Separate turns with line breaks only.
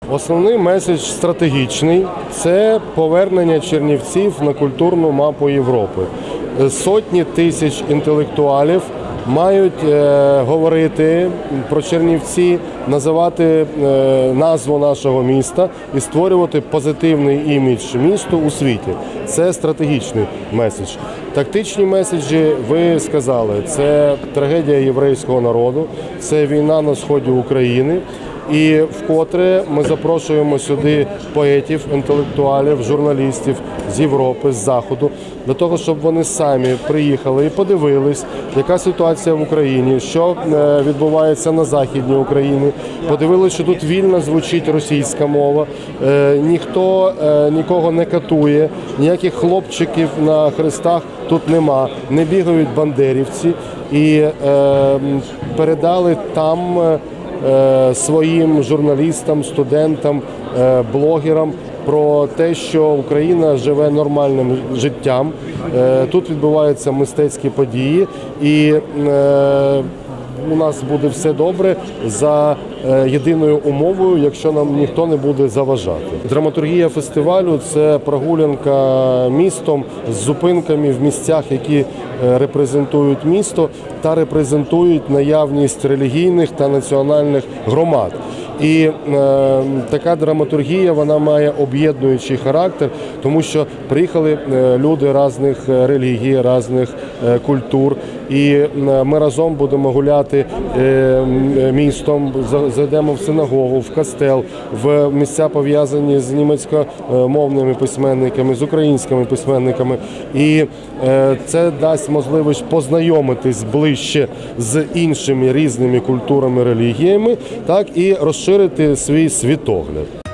Основний меседж стратегічний – це повернення Чернівців на культурну мапу Європи. Сотні тисяч інтелектуалів мають говорити про Чернівці, називати назву нашого міста і створювати позитивний імідж місту у світі. Це стратегічний меседж. Тактичні меседжі, ви сказали, це трагедія єврейського народу, це війна на сході України. І вкотре ми запрошуємо сюди поетів, інтелектуалів, журналістів з Європи, з Заходу, для того, щоб вони самі приїхали і подивились, яка ситуація в Україні, що відбувається на Західній Україні, подивились, що тут вільно звучить російська мова, ніхто нікого не катує, ніяких хлопчиків на хрестах тут нема, не бігають бандерівці і передали там своїм журналістам, студентам, блогерам про те, що Україна живе нормальним життям. Тут відбуваються мистецькі події і у нас буде все добре за єдиною умовою, якщо нам ніхто не буде заважати. Драматургія фестивалю – це прогулянка містом з зупинками в місцях, які репрезентують місто та репрезентують наявність релігійних та національних громад. І така драматургія, вона має об'єднуючий характер, тому що приїхали люди різних релігій, різних культур, і ми разом будемо гуляти містом, зайдемо в синагогу, в костел, в місця пов'язані з німецькомовними письменниками, з українськими письменниками. І це дасть можливість познайомитись ближче з іншими різними культурами, релігіями, так і розширити свій світогляд.